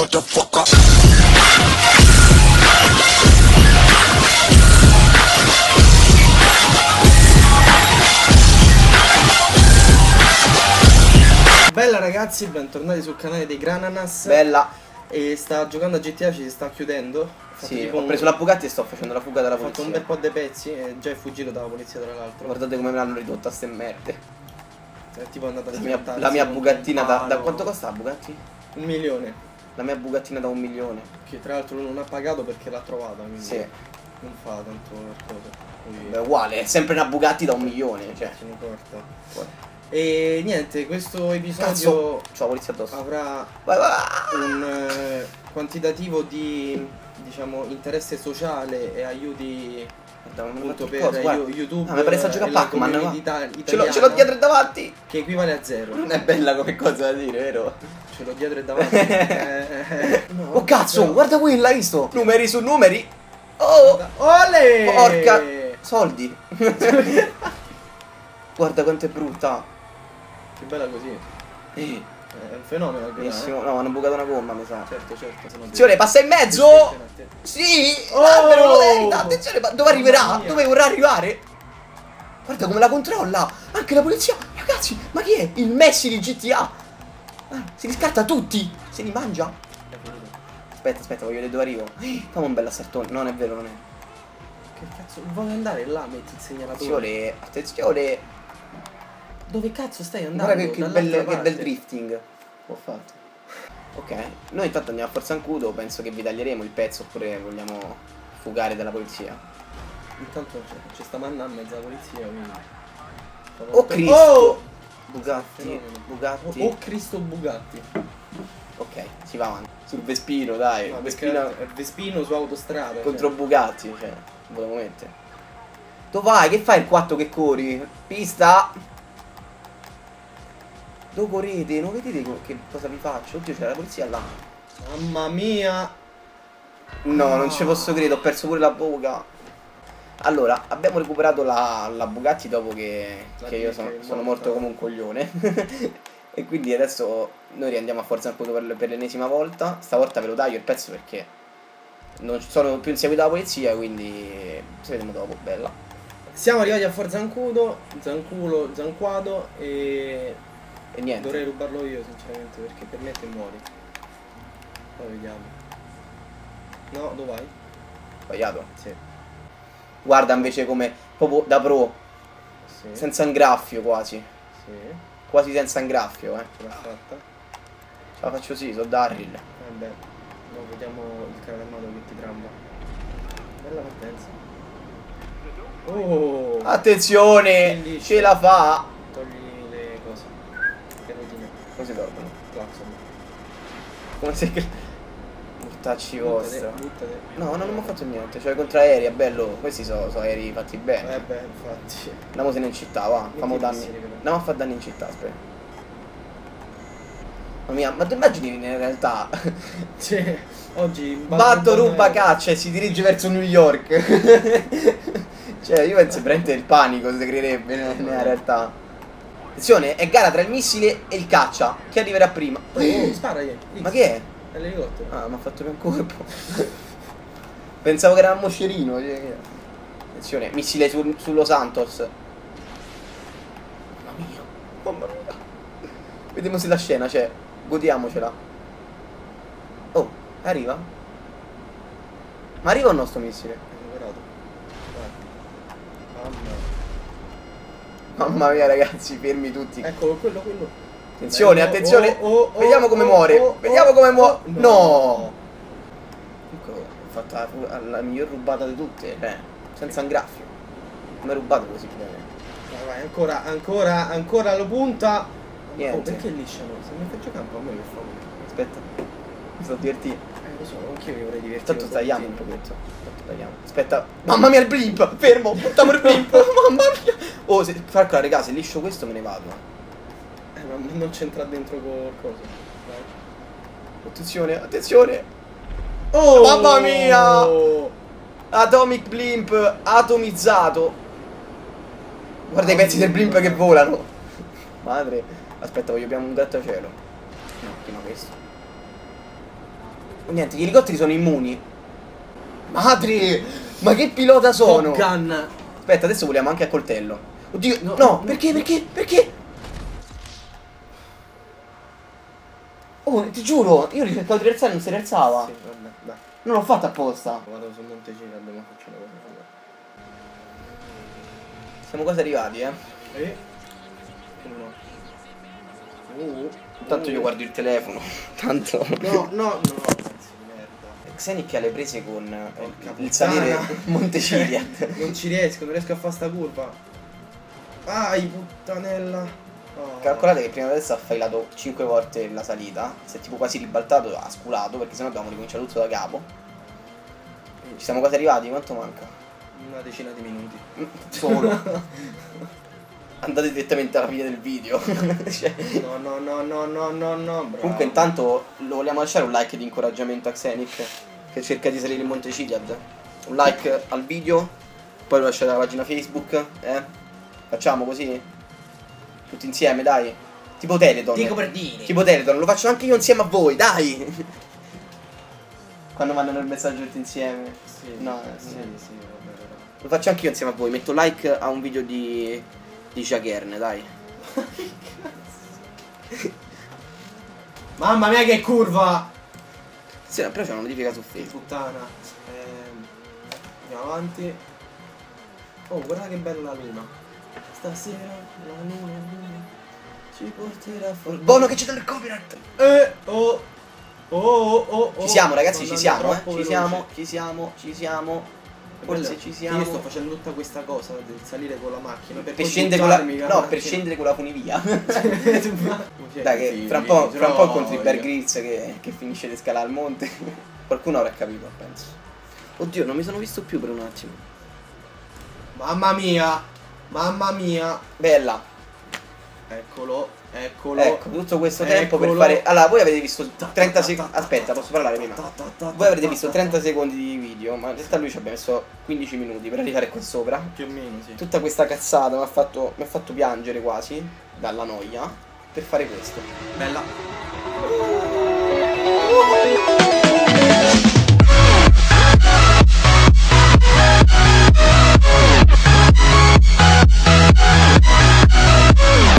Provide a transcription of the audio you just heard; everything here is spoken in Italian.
motherfucker. Bella ragazzi, bentornati sul canale dei Grananas. Bella. E sta giocando a GTA, ci si sta chiudendo. Sì, ho preso la Bugatti e sto facendo la fuga dalla Ho fatto polizia. un bel po' di pezzi e già è fuggito dalla polizia tra l'altro. Guardate come me l'hanno ridotta ste merde. È tipo andata a La mia Bugattina da quanto costa la Bugatti? 1 milione. La mia Bugattina da 1 milione. Che tra l'altro lui non ha pagato perché l'ha trovata, quindi Sì. non fa tanto qualcosa. Beh, uguale, è sempre una Bugatti da 1 milione, cioè. Ce ne importa. E niente, questo episodio Cazzo, c'ho la polizia addosso. avrà Vai, vai. un quantitativo di, diciamo, interesse sociale e aiuti appunto per YouTube. mi pare sta giocare a e la Pac-Man, community ce l'ho italiana, dietro e davanti. che equivale a 0. Non è bella come cosa da dire, vero? Ce l'ho dietro e davanti. No, Oh cazzo, però- guarda quella, hai visto? Numeri su numeri. Oh, Ole! porca soldi. Guarda quanto è brutta. Che bella così. È un fenomeno anche là, Benissimo. No, hanno bucato una gomma, mi sa. Certo, certo. Sono Attenzione, passa in mezzo! Sì! Oh! L'albero lo merita! Attenzione, ma dove arriverà? Mamma mia. Dove vorrà arrivare? Guarda come la controlla! Anche la polizia! Ragazzi, ma chi è? Il Messi di GTA! Ah, si riscatta tutti! Se li mangia! Aspetta, aspetta, voglio vedere dove arrivo. Fammi un bel assaltone. Non è vero, non è. Che cazzo, vuoi andare là, metti il segnalatore. Attenzione, attenzione! Dove cazzo stai andando? Guarda che Dall'altra bel parte. drifting ho fatto. Ok, noi intanto andiamo a Forza Ancudo, penso che vi taglieremo il pezzo oppure vogliamo fugare dalla polizia. Intanto ci sta manna in mezzo alla polizia, quindi. Oh Cristo! Oh! Bugatti, Fenomeno. Bugatti. Oh Cristo Bugatti. Ok, si va avanti. Sul Vespino, dai. No, Vespino perché è Vespino su autostrada. contro Bugatti, cioè, volevo mettere. Dove vai? Che fai il 4 che corri? Pista! Dove correte? Non vedete che cosa vi faccio? Oddio, c'è la polizia là. Mamma mia! No, non ci posso credere, ho perso pure la bocca. Allora, abbiamo recuperato la Bugatti dopo che io sono morto come un coglione. E quindi adesso noi riandiamo a Forza Ancudo per l'ennesima volta. Stavolta ve lo taglio il pezzo perché non ci sono più inseguito dalla polizia, quindi ci vediamo dopo, bella. Siamo arrivati a Forza Ancudo, Zanquado e niente. dovrei rubarlo io sinceramente perché per me te muori. Poi vediamo. No, dove vai? Sbagliato. Sì. Guarda invece come proprio da pro, Sì. senza ingraffio quasi. Sì. Quasi senza ingraffio, Ce l'ha fatta. Ce la faccio sì, so Darryl. Vabbè. No, vediamo il carro armato che ti tramba. Bella partenza. Oh! Attenzione, Bellissimo. ce la fa. Togli le cose. Che rodine. Come si tolgono? Claxon. Come se... Mortacci vostra. Buttate. No, non ho fatto niente, cioè contraerei, è bello. Questi sono aerei fatti bene. Beh, infatti. Andiamosene in città, va. Famo Molti danni. missili, però. Andiamo a fare danni in città, aspetta. Mamma mia, ma tu immagini in realtà Sì, oggi Batto ruba caccia e si dirige verso New York. Cioè io penso veramente il panico si creerebbe nella realtà. Attenzione, è gara tra il missile e il caccia. Chi arriverà prima? Oh, sparagli. Ma che è? È l'elicottero. Ah, mi ha fatto per un colpo. Pensavo che era un moscerino. Attenzione, missile sullo Santos. Mamma mia. Mamma mia. Vediamo se la scena c'è. Godiamocela. Oh, arriva? Ma arriva o no sto missile? È recuperato. Guarda. Mamma mia ragazzi, fermi tutti. Eccolo, quello. Attenzione, Bello. attenzione. Oh, Vediamo come muore. Vediamo come muore. No. No. Ecco, ho fatto la miglior rubata di tutte. Senza un graffio. Come rubato così bene. Vai, ancora lo punta. Niente. Oh, perché lisciano? Se mi faccio campo a me per favore. Aspetta. Mi sto divertendo. Lo so, anch'io mi vorrei divertire. Tanto tagliamo un pochetto. Aspetta. Mamma mia il blimp. Fermo. Buttiamo il blimp. Mamma mia. Oh, calcola raga, se liscio questo me ne vado. Ma non c'entra dentro col coso. Vai. Attenzione, attenzione. Oh! Mamma mia. Atomic blimp atomizzato. Guarda i pezzi del blimp che volano. Madre. Aspetta, voglio piano un grattacielo. No, prima questo. Niente, gli elicotteri sono immuni. Madre! Ma che pilota sono? Top Gun. Aspetta, adesso vogliamo anche a coltello. Oddio, no, No, perché, perché, perché? Oh, ti giuro, io ho cercato di rialzare e non si rialzava. Sì, vabbè, dai. Non l'ho fatto apposta. Vado su Montecina, dobbiamo farci una cosa fuga. Siamo quasi arrivati, Come no? Intanto io guardo il telefono. Tanto. No, pezzo di merda. Xenic ha le prese con Porca il puttana. salire Monte Ciliad. Non riesco a fare sta curva. Puttanella. Oh. Calcolate che prima adesso ha failato 5 volte la salita. Si è tipo quasi ribaltato, ha sculato, perché sennò dobbiamo ricominciare tutto da capo. Ci siamo quasi arrivati, quanto manca? Una decina di minuti. Solo. Andate direttamente alla fine del video. Cioè. No, bravo. Comunque intanto lo vogliamo lasciare un like di incoraggiamento a Xenic, che cerca di salire in Monte Ciliad. Un like al video, poi lo lasciate alla pagina Facebook, Facciamo così? Tutti insieme, dai. Tipo Teleton. Dico per dire. Tipo Teleton, lo faccio anche io insieme a voi, dai. Quando mandano il messaggio tutti insieme. Sì, No, sì, vabbè. Lo faccio anche io insieme a voi. Metto like a un video di Jagerne, dai. Mamma mia che curva! Sì, però c'è una notifica su Facebook. Puttana. Andiamo avanti. Oh, guarda che bella la luna. Stasera la luna ci porterà fuori. Buono che c'è del copyright. Ci siamo, ragazzi, ci siamo, Ci siamo. Forse ci siamo. Io sto facendo tutta questa cosa del salire con la macchina per scendere con la. No, per scendere con la funivia. Dai, che fra un po' incontri Bear Grylls che finisce di scalare il monte. Qualcuno avrà capito, penso. Oddio, non mi sono visto più per un attimo. Mamma mia. Bella. Eccolo. Ecco, tutto questo tempo per fare. Allora, voi avete visto 30 secondi. Aspetta, posso parlare prima? Voi avrete visto 30 secondi di video, ma in realtà lui ci abbia messo 15 minuti per arrivare qua sopra. Più o meno, sì. Tutta questa cazzata mi ha fatto piangere quasi dalla noia per fare questo. Bella.